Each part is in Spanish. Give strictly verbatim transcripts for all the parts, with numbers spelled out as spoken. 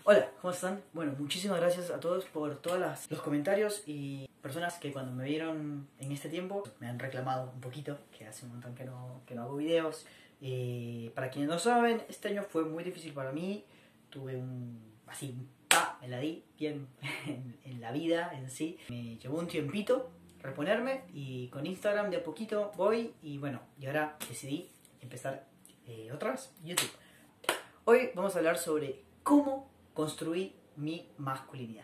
Hola, ¿cómo están? Bueno, muchísimas gracias a todos por todos las, los comentarios y personas que cuando me vieron en este tiempo me han reclamado un poquito, que hace un montón que no, que no hago videos. Eh, para quienes no saben, este año fue muy difícil para mí. Tuve un... así, un pa, me la di bien en, en la vida en sí. Me llevó un tiempito reponerme y con Instagram de a poquito voy y bueno, y ahora decidí empezar eh, otra vez YouTube. Hoy vamos a hablar sobre cómo construí mi masculinidad.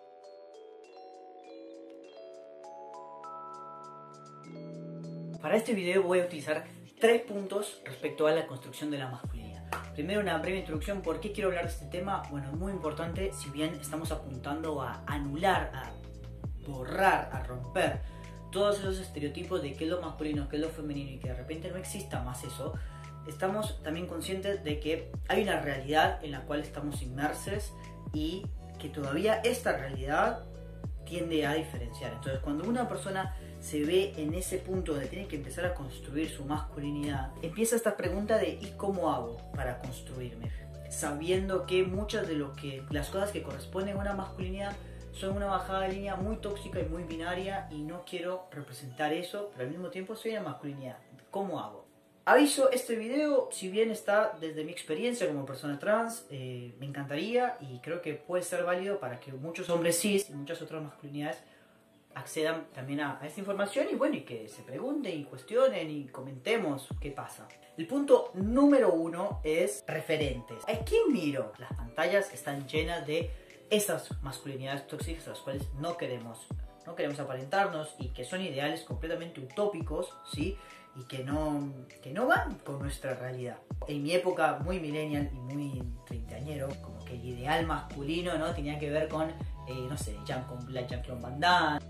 Para este video voy a utilizar tres puntos respecto a la construcción de la masculinidad. Primero, una breve introducción. ¿Por qué quiero hablar de este tema? Bueno, es muy importante, si bien estamos apuntando a anular, a borrar, a romper todos esos estereotipos de qué es lo masculino, qué es lo femenino y que de repente no exista más eso. Estamos también conscientes de que hay una realidad en la cual estamos inmersos y que todavía esta realidad tiende a diferenciar. Entonces, cuando una persona se ve en ese punto donde tiene que empezar a construir su masculinidad, empieza esta pregunta de ¿y cómo hago para construirme? Sabiendo que muchas de lo que, las cosas que corresponden a una masculinidad son una bajada de línea muy tóxica y muy binaria y no quiero representar eso, pero al mismo tiempo soy una masculinidad. ¿Cómo hago? Aviso, este video, si bien está desde mi experiencia como persona trans, eh, me encantaría y creo que puede ser válido para que muchos hombres cis y muchas otras masculinidades accedan también a, a esta información y bueno, y que se pregunten y cuestionen y comentemos qué pasa. El punto número uno es referentes. ¿A quién miro? Las pantallas están llenas de esas masculinidades tóxicas a las cuales no queremos, no queremos aparentarnos y que son ideales completamente utópicos, ¿sí? Y que no, que no van con nuestra realidad. En mi época muy millennial y muy treintañero, como que el ideal masculino, ¿no? Tenía que ver con, eh, no sé, Jean-Claude Van Damme,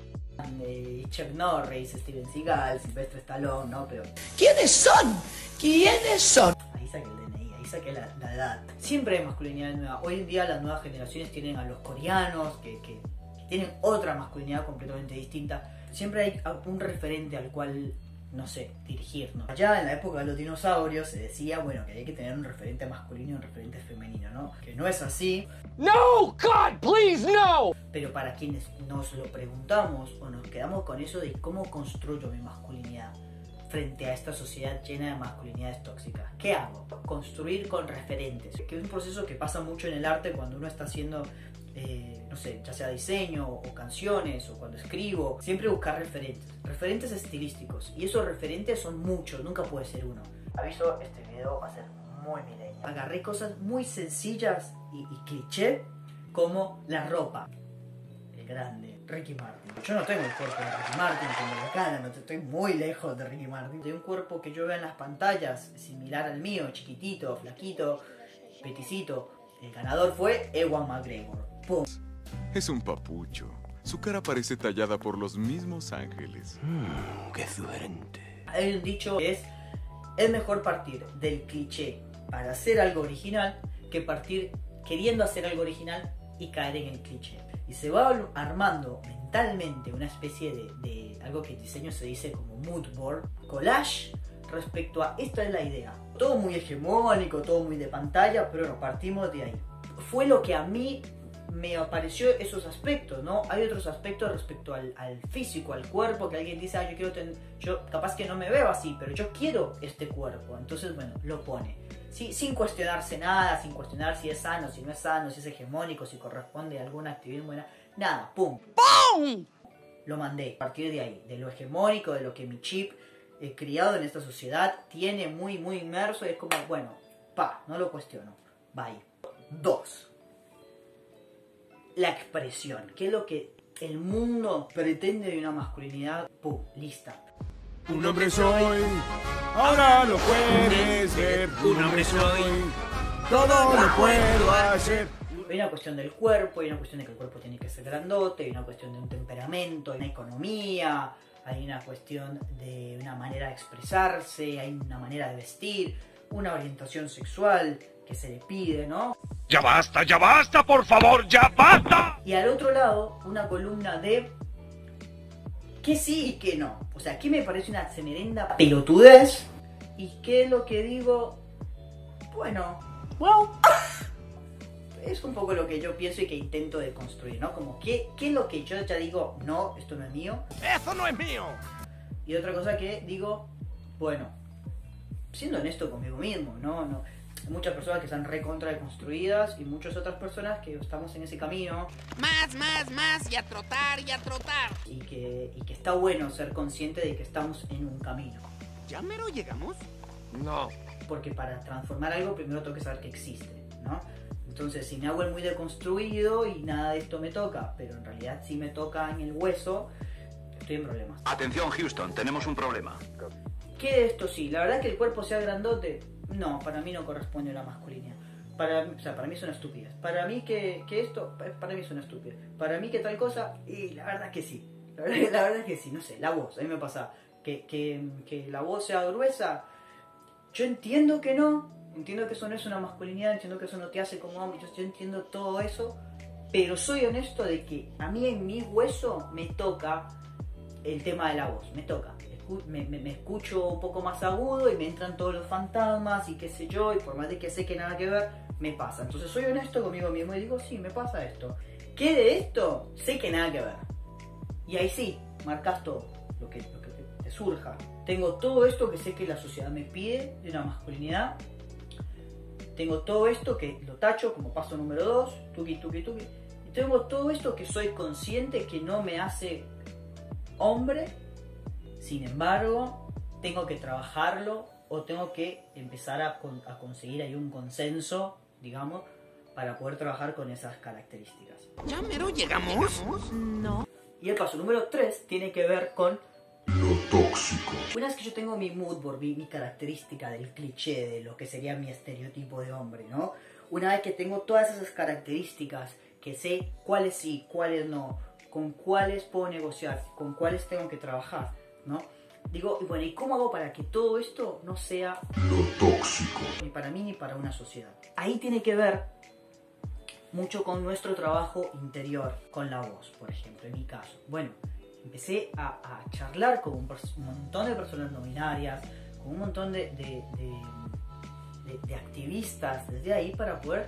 eh, Chuck Norris, Steven Seagal, Sylvester Stallone, ¿no? Pero ¿quiénes son? ¿Quiénes son? Ahí saqué el D N I, ahí saqué la, la edad. Siempre hay masculinidad nueva. Hoy en día las nuevas generaciones tienen a los coreanos, que, que, que tienen otra masculinidad completamente distinta. Siempre hay un referente al cual, no sé, dirigirnos. Allá en la época de los dinosaurios se decía, bueno, que había que tener un referente masculino y un referente femenino, ¿no? Que no es así. No, God, please, no. Pero para quienes nos lo preguntamos o nos quedamos con eso de cómo construyo mi masculinidad frente a esta sociedad llena de masculinidades tóxicas, ¿qué hago? Construir con referentes, que es un proceso que pasa mucho en el arte cuando uno está haciendo Eh, no sé, ya sea diseño o canciones o cuando escribo, siempre buscar referentes, referentes estilísticos, y esos referentes son muchos, nunca puede ser uno. Aviso, este video va a ser muy millennial. Agarré cosas muy sencillas y, y cliché como la ropa. El grande, Ricky Martin. Yo no tengo el cuerpo de Ricky Martin, tengo la cara, no estoy muy lejos de Ricky Martin. De un cuerpo que yo veo en las pantallas, similar al mío, chiquitito, flaquito, peticito. El ganador fue Ewan McGregor. ¡Pum! Es un papucho. Su cara parece tallada por los mismos ángeles. Mm, ¡qué suerte! Hay un dicho que es: es mejor partir del cliché para hacer algo original que partir queriendo hacer algo original y caer en el cliché. Y se va armando mentalmente una especie de, de algo que en diseño se dice como mood board, collage, respecto a esta es la idea. Todo muy hegemónico, todo muy de pantalla, pero no, partimos de ahí. Fue lo que a mí me apareció esos aspectos, ¿no? Hay otros aspectos respecto al, al físico, al cuerpo, que alguien dice, ah, yo quiero tener, yo capaz que no me veo así, pero yo quiero este cuerpo. Entonces, bueno, lo pone. Sí, sin cuestionarse nada, sin cuestionar si es sano, si no es sano, si es hegemónico, si corresponde a alguna actividad buena. Nada, ¡pum! ¡Pum! Lo mandé. A partir de ahí, de lo hegemónico, de lo que mi chip eh, criado en esta sociedad tiene muy, muy inmerso, y es como, bueno, pa, no lo cuestiono. Bye. Dos. La expresión, que es lo que el mundo pretende de una masculinidad. ¡Pum! Lista. Un hombre soy, ahora lo puedes ver. Un hombre soy, todo lo puedo hacer. Hay una cuestión del cuerpo, hay una cuestión de que el cuerpo tiene que ser grandote, hay una cuestión de un temperamento, hay una economía, hay una cuestión de una manera de expresarse, hay una manera de vestir, una orientación sexual que se le pide, ¿no? ¡Ya basta, ya basta, por favor, ya basta! Y al otro lado, una columna de qué sí y qué no. O sea, qué me parece una semerenda pelotudez y qué es lo que digo, bueno, well, es un poco lo que yo pienso y que intento de construir, ¿no? Como, ¿qué, qué es lo que yo ya digo, no, esto no es mío? ¡Eso no es mío! Y otra cosa que digo, bueno, siendo honesto conmigo mismo, ¿no? no hay muchas personas que están recontra deconstruidas y muchas otras personas que estamos en ese camino. Más, más, más, y a trotar, y a trotar. Y que, y que está bueno ser consciente de que estamos en un camino. ¿Ya mero llegamos? No. Porque para transformar algo primero tengo que saber que existe, ¿no? Entonces, si me hago el muy deconstruido y nada de esto me toca, pero en realidad sí me toca en el hueso, estoy en problemas. Atención, Houston, tenemos un problema. ¿Qué de esto sí? La verdad que el cuerpo sea grandote, no, para mí no corresponde a la masculinidad. Para, o sea, para mí es una estupidez. Para mí que, que esto, para mí es una estupidez. Para mí que tal cosa, y la verdad que sí. La verdad, la verdad que sí, no sé, la voz, a mí me pasa que, que, que la voz sea gruesa. Yo entiendo que no, entiendo que eso no es una masculinidad, entiendo que eso no te hace como hombre, yo, yo entiendo todo eso, pero soy honesto de que a mí en mi hueso me toca el tema de la voz, me toca. Me, me, me escucho un poco más agudo y me entran todos los fantasmas y qué sé yo, y por más de que sé que nada que ver, me pasa. Entonces soy honesto conmigo mismo y digo, sí, me pasa esto. ¿Qué de esto? Sé que nada que ver. Y ahí sí, marcas todo, lo que, lo que te, te surja. Tengo todo esto que sé que la sociedad me pide de una masculinidad. Tengo todo esto que lo tacho como paso número dos, tuki, tuki, tuki. Y tengo todo esto que soy consciente que no me hace hombre. Sin embargo, tengo que trabajarlo o tengo que empezar a, con, a conseguir ahí un consenso, digamos, para poder trabajar con esas características. ¿Ya mero llegamos? No. Y el paso número tres tiene que ver con Lo tóxico. una vez que yo tengo mi mood board, mi, mi característica del cliché de lo que sería mi estereotipo de hombre, ¿no? Una vez que tengo todas esas características, que sé cuáles sí, cuáles no, con cuáles puedo negociar, con cuáles tengo que trabajar, ¿no? Digo, y bueno, ¿y cómo hago para que todo esto no sea Lo tóxico. ni para mí ni para una sociedad? Ahí tiene que ver mucho con nuestro trabajo interior, con la voz, por ejemplo, en mi caso. Bueno, empecé a, a charlar con un, un montón de personas no binarias, con un montón de, de, de, de, de activistas desde ahí para poder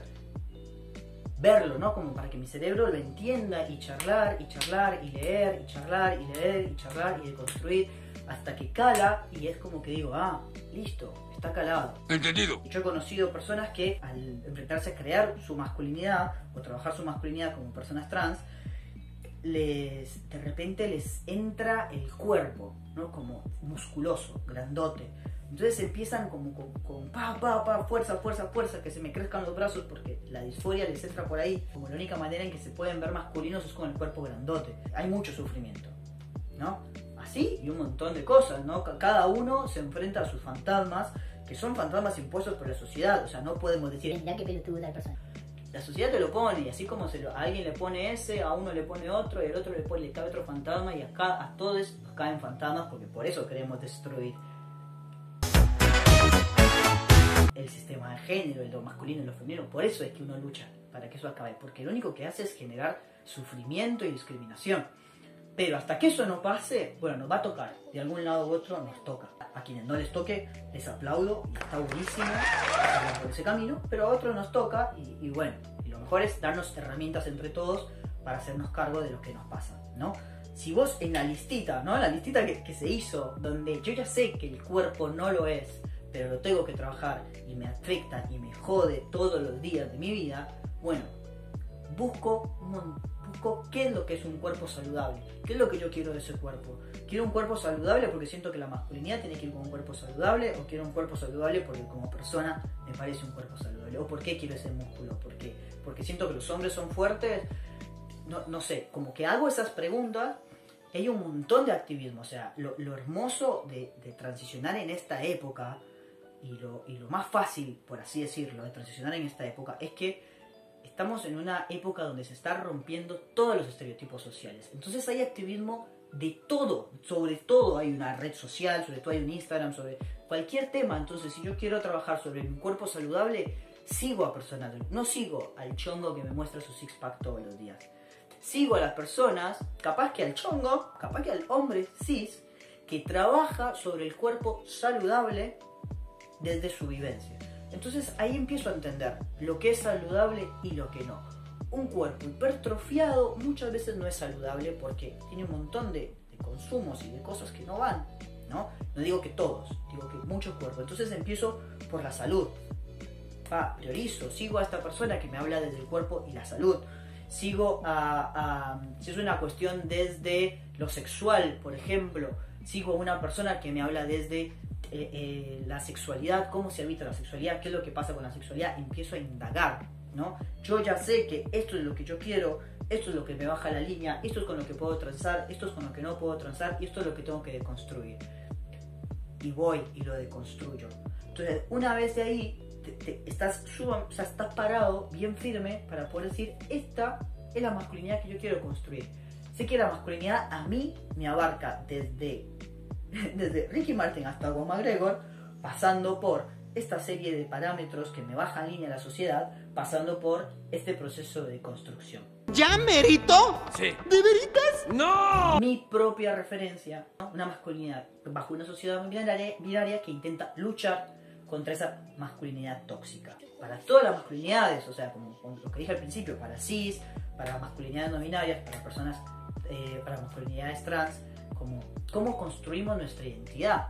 verlo, ¿no? Como para que mi cerebro lo entienda y charlar, y charlar, y leer, y charlar, y leer, y charlar, y deconstruir, hasta que cala, y es como que digo, ah, listo, está calado. Entendido. Yo he conocido personas que al enfrentarse a crear su masculinidad, o trabajar su masculinidad como personas trans, les, de repente les entra el cuerpo, ¿no? Como musculoso, grandote. Entonces empiezan como con, con pa, pa, pa, fuerza, fuerza, fuerza, que se me crezcan los brazos porque la disforia les entra por ahí. Como la única manera en que se pueden ver masculinos es con el cuerpo grandote. Hay mucho sufrimiento, ¿no? Así y un montón de cosas, ¿no? Cada uno se enfrenta a sus fantasmas, que son fantasmas impuestos por la sociedad. O sea, no podemos decir, Mira qué pelotuda la persona. la sociedad te lo pone, y así como se lo, a alguien le pone ese, a uno le pone otro, y al otro le, pone, le cae otro fantasma, y acá a todos nos caen fantasmas, porque por eso queremos destruir el sistema de género, el lo masculino y lo femenino. Por eso es que uno lucha, para que eso acabe, porque lo único que hace es generar sufrimiento y discriminación. Pero hasta que eso no pase, bueno, nos va a tocar, de algún lado u otro nos toca. A quienes no les toque, les aplaudo, y está buenísimo ir por ese camino, pero a otros nos toca, y, y bueno, y lo mejor es darnos herramientas entre todos para hacernos cargo de lo que nos pasa, ¿no? Si vos en la listita, ¿no? La listita que, que se hizo, donde yo ya sé que el cuerpo no lo es, pero lo tengo que trabajar y me afecta y me jode todos los días de mi vida, bueno, busco, busco qué es lo que es un cuerpo saludable, qué es lo que yo quiero de ese cuerpo. Quiero un cuerpo saludable porque siento que la masculinidad tiene que ir con un cuerpo saludable, o quiero un cuerpo saludable porque como persona me parece un cuerpo saludable, o por qué quiero ese músculo, ¿por qué? Porque siento que los hombres son fuertes, no, no sé, como que hago esas preguntas. Hay un montón de activismo, o sea, lo, lo hermoso de, de transicionar en esta época, y lo, y lo más fácil, por así decirlo, de transicionar en esta época, es que estamos en una época donde se están rompiendo todos los estereotipos sociales. Entonces hay activismo de todo, sobre todo hay una red social, sobre todo hay un Instagram, sobre cualquier tema. Entonces, si yo quiero trabajar sobre mi cuerpo saludable, sigo a personas, no sigo al chongo que me muestra su six pack todos los días. Sigo a las personas, capaz que al chongo, capaz que al hombre cis, que trabaja sobre el cuerpo saludable desde su vivencia. Entonces ahí empiezo a entender lo que es saludable y lo que no. Un cuerpo hipertrofiado muchas veces no es saludable porque tiene un montón de, de consumos y de cosas que no van, ¿no? No digo que todos, digo que muchos cuerpos. Entonces empiezo por la salud. Ah, priorizo, sigo a esta persona que me habla desde el cuerpo y la salud. Sigo a, a, si es una cuestión desde lo sexual, por ejemplo, sigo a una persona que me habla desde eh, eh, la sexualidad, cómo se habita la sexualidad, qué es lo que pasa con la sexualidad, empiezo a indagar, ¿no? Yo ya sé que esto es lo que yo quiero, esto es lo que me baja la línea, esto es con lo que puedo transar, esto es con lo que no puedo transar y esto es lo que tengo que deconstruir. Y voy y lo deconstruyo. Entonces, una vez de ahí, te, te, estás, suba, o sea, estás parado bien firme para poder decir, esta es la masculinidad que yo quiero construir. Sé que la masculinidad a mí me abarca desde, desde Ricky Martin hasta Ewan McGregor, pasando por esta serie de parámetros que me bajan línea a la sociedad, pasando por este proceso de construcción. ¿Ya merito? Sí. ¿De veritas? ¡No! Mi propia referencia, ¿no? Una masculinidad bajo una sociedad binaria, binaria que intenta luchar contra esa masculinidad tóxica. Para todas las masculinidades, o sea, como, como lo que dije al principio, para cis, para masculinidades no binarias, para personas, eh, para masculinidades trans, como cómo construimos nuestra identidad.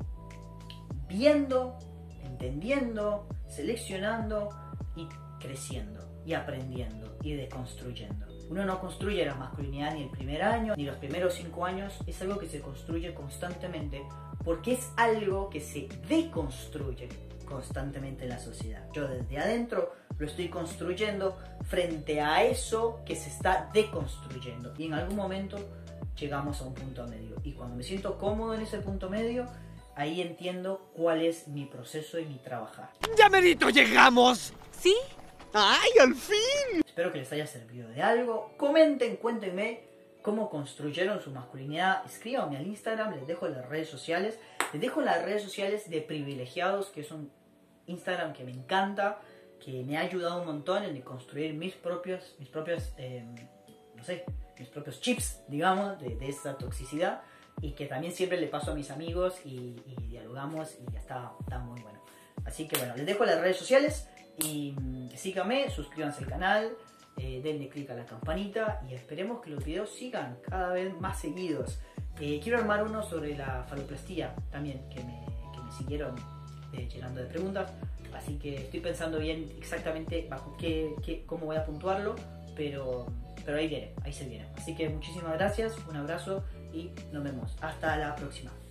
Viendo, entendiendo, seleccionando y creciendo y aprendiendo y deconstruyendo. Uno no construye la masculinidad ni el primer año ni los primeros cinco años, es algo que se construye constantemente porque es algo que se deconstruye constantemente en la sociedad. Yo desde adentro lo estoy construyendo frente a eso que se está deconstruyendo y en algún momento llegamos a un punto medio y cuando me siento cómodo en ese punto medio, ahí entiendo cuál es mi proceso y mi trabajar. ¡Ya merito llegamos! ¿Sí? ¡Ay, al fin! Espero que les haya servido de algo. Comenten, cuéntenme cómo construyeron su masculinidad. Escríbanme al Instagram, les dejo las redes sociales. Les dejo las redes sociales de Privilegiados, que es un Instagram que me encanta, que me ha ayudado un montón en construir mis propios, mis propios, eh, no sé, mis propios chips, digamos, de, de esta toxicidad. Y que también siempre le paso a mis amigos y, y dialogamos y ya está, está muy bueno. Así que bueno, les dejo las redes sociales y mmm, síganme, suscríbanse al canal, eh, denle click a la campanita y esperemos que los videos sigan cada vez más seguidos. Eh, quiero armar uno sobre la faloplastía también, que me, que me siguieron eh, llenando de preguntas. Así que estoy pensando bien exactamente bajo qué, qué, cómo voy a puntuarlo, pero, pero ahí viene, ahí se viene. Así que muchísimas gracias, un abrazo y nos vemos. Hasta la próxima.